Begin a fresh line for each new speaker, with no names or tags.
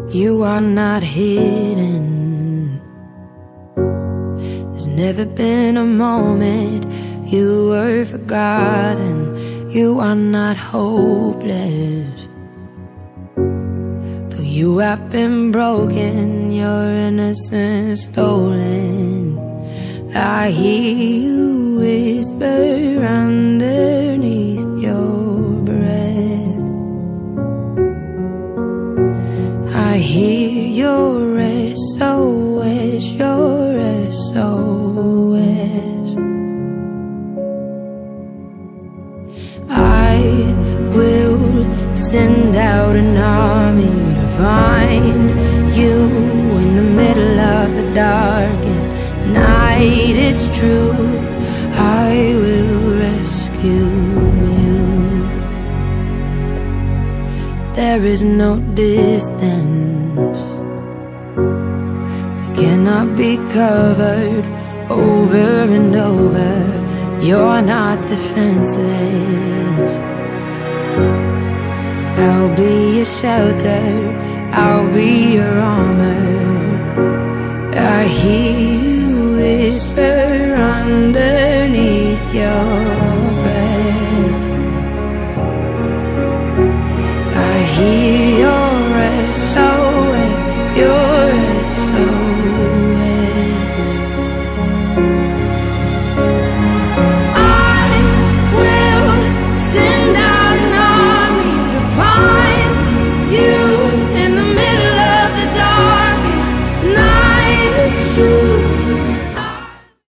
You are not hidden. There's never been a moment you were forgotten. You are not hopeless. Though you have been broken, your innocence stolen, I hear you whisper underneath your breath. I hear your SOS, your SOS. I will send out an army to find you in the middle of the darkest night. It's true, I will rescue you. There is no distance that cannot be covered over and over. You're not defenseless. I'll be your shelter, I'll be your armor. I hear you whisper